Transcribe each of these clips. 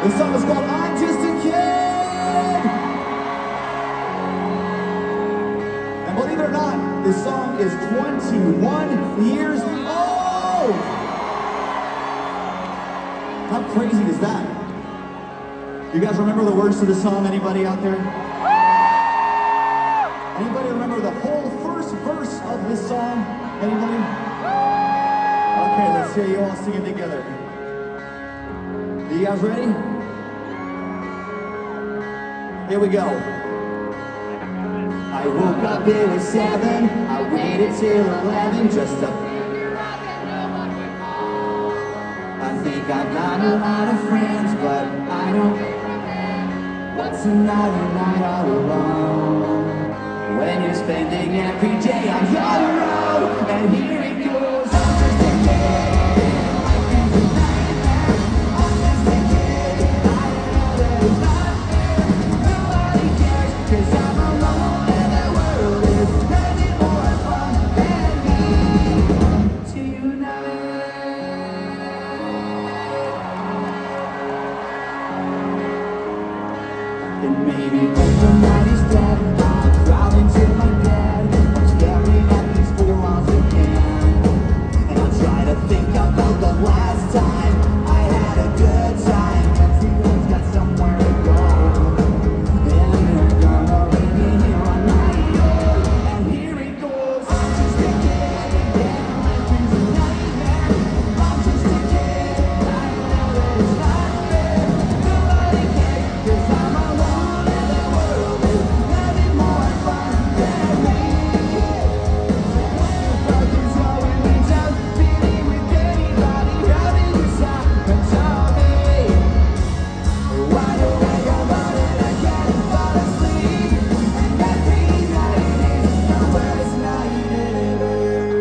This song is called I'm Just a Kid. And believe it or not, this song is 21 years old. How crazy is that? You guys remember the words to the song? Anybody out there? Anybody remember the whole first verse of this song? Anybody? Okay, let's hear you all sing it together. Are you guys ready? Here we go. I woke up, it was 7. I waited till 11 just to... I think I've got a lot of friends, but I don't... What's another night all alone? When you're spending every day on your own, and here it goes. I'm just a kid, life is a nightmare. I'm just a kid, I know there's nothing. Nobody cares, 'cause I'm alone and the world is having more fun than me tonight. And maybe when the night is dead, crawling to my bed, I'm staring at these 4 walls again. And I'll try to think about the last time I had a good time. Everyone's got somewhere to go, and they're gonna leave me here on my own. And here it goes. I'm just a kid, yeah, life is a nightmare. I'm just a kid, I know there's nothing. Nobody cares, 'cause I'm alone and the world is having more fun than me. What is going me down, feeling with anybody, having this happen to me. Wide awake about it, I can't fall asleep. And every night is the worst night ever.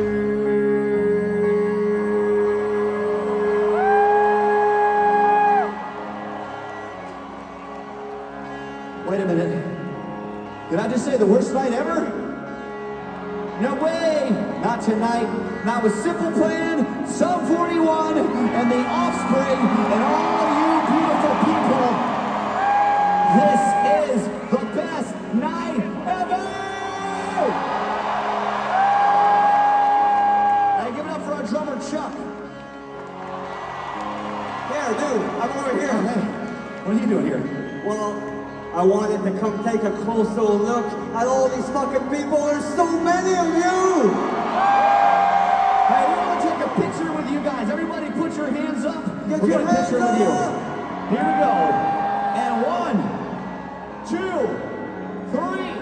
Wait a minute. Did I just say the worst night ever? No way! Not tonight. Not with Simple Plan, Sum 41, and The Offspring, and all you beautiful people. This is the best night ever! Hey, give it up for our drummer, Chuck. Here, dude, I'm over here. Oh, hey, what are you doing here? Well, I wanted to come take a closer look at all these fucking people. There's so many of you! Hey, we want to take a picture with you guys. Everybody put your hands up. Get We'll your get a picture hands with you. up. Here we go. And 1, 2, 3.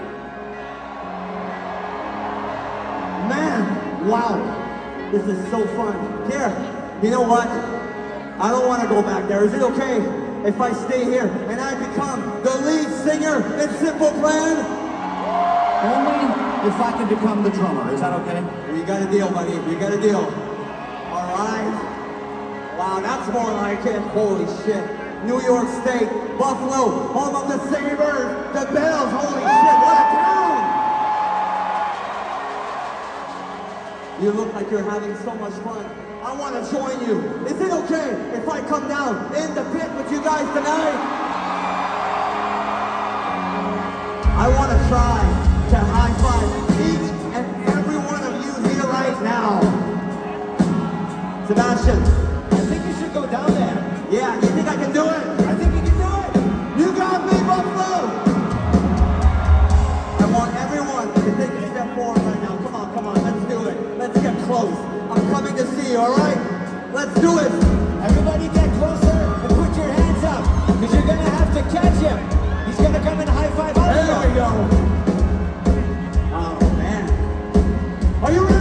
Man, wow. This is so fun. Here, you know what? I don't want to go back there. Is it okay if I stay here and I become the lead singer in Simple Plan? Only if I can become the drummer. Is that okay? You got a deal, buddy. You got a deal. All right. Wow, that's more like it. Holy shit. New York State, Buffalo, home of the Sabres, the Bells. Holy shit, what a town! You look like you're having so much fun. I want to join you. Is it okay if I come down in the pit with you guys tonight? I want to try to high five each and every one of you here right now. Sebastian. I think you should go down there. Yeah, you think I can do it? I think you can do it. You got me, Buffalo! I want everyone to take a step forward right now. Come on, let's do it. Let's get close. I'm coming to see you, all right? Let's do it. Everybody get closer and put your hands up, because you're going to have to catch him. He's going to come and high five all of you. There we go. Oh, man. Are you ready?